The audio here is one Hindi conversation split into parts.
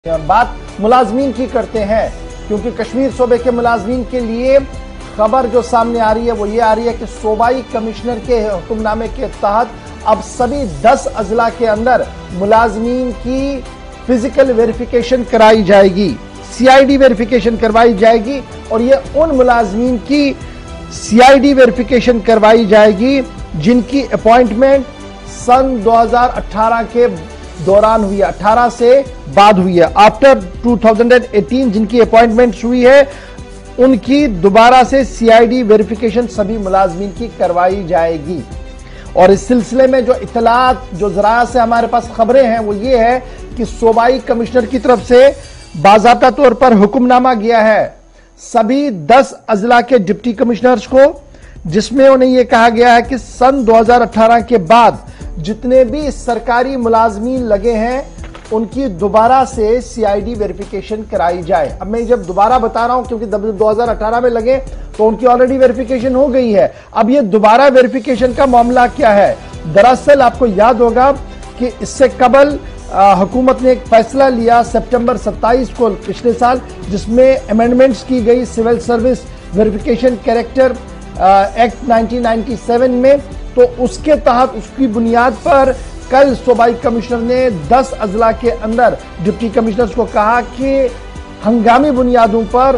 और बात मुलाजमीन की करते हैं, क्योंकि कश्मीर सूबे के मुलाजमीन के लिए खबर जो सामने आ रही है वो ये आ रही है कि सूबाई कमिश्नर के हुक्मनामे के तहत अब सभी 10 अजला के अंदर मुलाजमीन की फिजिकल वेरिफिकेशन कराई जाएगी, CID वेरिफिकेशन करवाई जाएगी। और ये उन मुलाजमीन की CID वेरिफिकेशन करवाई जाएगी जिनकी अपॉइंटमेंट सन 2018 के दौरान हुई है, 18 से बाद हुई है। आफ्टर 2018 जिनकी अपॉइंटमेंट हुई है उनकी दोबारा से CID वेरिफिकेशन सभी मुलाजमीन की करवाई जाएगी। और इस सिलसिले में जो इतलात जो जरा से हमारे पास खबरें हैं वो ये है कि सूबाई कमिश्नर की तरफ से बाज़ाब्ता तौर पर हुक्मनामा गया है सभी 10 अजला के डिप्टी कमिश्नर्स को, जिसमें उन्हें यह कहा गया है कि सन 2018 के बाद जितने भी सरकारी मुलाजमीन लगे हैं उनकी दोबारा से CID वेरिफिकेशन कराई जाए। अब मैं जब दोबारा बता रहा हूं क्योंकि 2018 में लगे तो उनकी ऑलरेडी वेरिफिकेशन हो गई है। अब ये दोबारा वेरिफिकेशन का मामला क्या है? दरअसल आपको याद होगा कि इससे कबल हुकूमत ने एक फैसला लिया सितंबर 27 को पिछले साल, जिसमें अमेंडमेंट्स की गई civil service verification character act 1997 में। तो उसके तहत उसकी बुनियाद पर कल सूबाई कमिश्नर ने 10 अजला के अंदर डिप्टी कमिश्नर्स को कहा कि हंगामी बुनियादों पर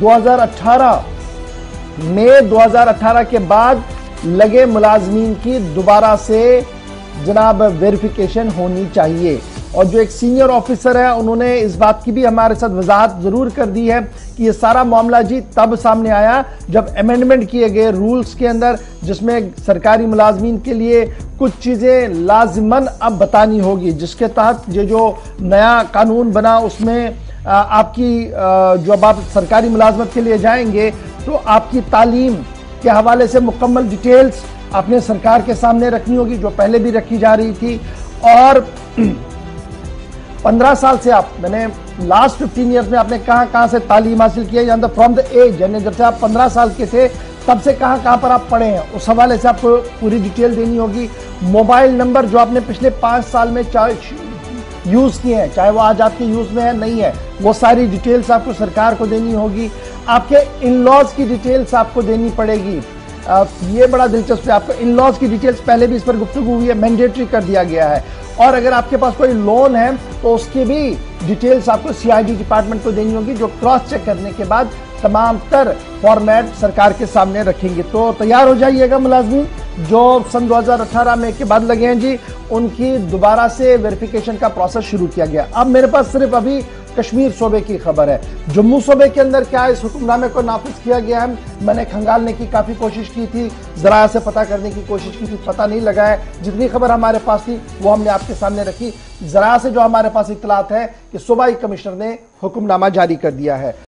2018 के बाद लगे मुलाजमीन की दोबारा से जनाब वेरिफिकेशन होनी चाहिए। और जो एक सीनियर ऑफिसर है उन्होंने इस बात की भी हमारे साथ वजाहत जरूर कर दी है कि ये सारा मामला जी तब सामने आया जब अमेंडमेंट किए गए रूल्स के अंदर, जिसमें सरकारी मुलाजमीन के लिए कुछ चीजें लाजिमन अब बतानी होगी, जिसके तहत ये जो नया कानून बना उसमें आपकी जो अब आप सरकारी मुलाजमत के लिए जाएंगे तो आपकी तालीम के हवाले से मुकम्मल डिटेल्स आपने सरकार के सामने रखनी होगी, जो पहले भी रखी जा रही थी। और 15 साल से मैंने लास्ट 15 ईयर्स में आपने कहां से तालीम हासिल की है, फ्रॉम द एज, यानी जब से आप 15 साल के थे तब से कहां पर आप पढ़े हैं, उस हवाले से आपको पूरी डिटेल देनी होगी। मोबाइल नंबर जो आपने पिछले 5 साल में यूज किए हैं, चाहे वो आज आपके यूज में है नहीं है, वो सारी डिटेल्स आपको सरकार को देनी होगी। आपके इन लॉज की डिटेल्स आपको देनी पड़ेगी। ये बड़ा दिलचस्प है, आपको इन लॉज की डिटेल्स पहले भी इस पर गुफ्तगू हुई है, मैंडेटरी कर दिया गया है। और अगर आपके पास कोई लोन है तो उसकी भी डिटेल्स आपको CID डिपार्टमेंट को देनी होगी, जो क्रॉस चेक करने के बाद तमाम तर फॉर्मेट सरकार के सामने रखेंगे। तो तैयार हो जाइएगा मुलाजमीन जो सन 2018 में के बाद लगे हैं जी, उनकी दोबारा से वेरिफिकेशन का प्रोसेस शुरू किया गया। अब मेरे पास सिर्फ अभी कश्मीर सूबे की खबर है। जम्मू सूबे के अंदर क्या इस हुक्मनामे को नाफिज किया गया है, मैंने खंगालने की काफी कोशिश की थी, जरा से पता करने की कोशिश की थी, पता नहीं लगा है। जितनी खबर हमारे पास थी वो हमने आपके सामने रखी। जरा से जो हमारे पास इत्तलात है कि सूबाई कमिश्नर ने हुक्मनामा जारी कर दिया है।